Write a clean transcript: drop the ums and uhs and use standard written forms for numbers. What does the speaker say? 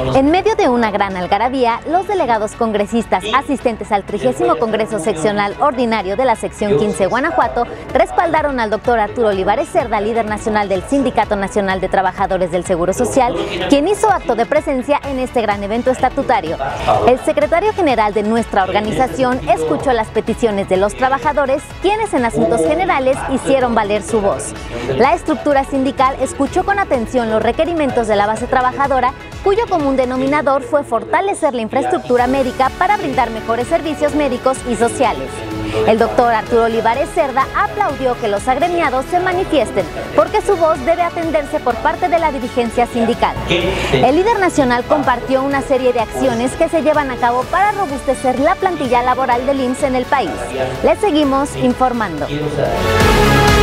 En medio de una gran algarabía, los delegados congresistas asistentes al 30º Congreso Seccional Ordinario de la Sección 15 Guanajuato respaldaron al doctor Arturo Olivares Cerda, líder nacional del Sindicato Nacional de Trabajadores del Seguro Social, quien hizo acto de presencia en este gran evento estatutario. El secretario general de nuestra organización escuchó las peticiones de los trabajadores, quienes en asuntos generales hicieron valer su voz. La estructura sindical escuchó con atención los requerimientos de la base trabajadora, cuyo común denominador fue fortalecer la infraestructura médica para brindar mejores servicios médicos y sociales. El doctor Arturo Olivares Cerda aplaudió que los agremiados se manifiesten, porque su voz debe atenderse por parte de la dirigencia sindical. El líder nacional compartió una serie de acciones que se llevan a cabo para robustecer la plantilla laboral del IMSS en el país. Les seguimos informando.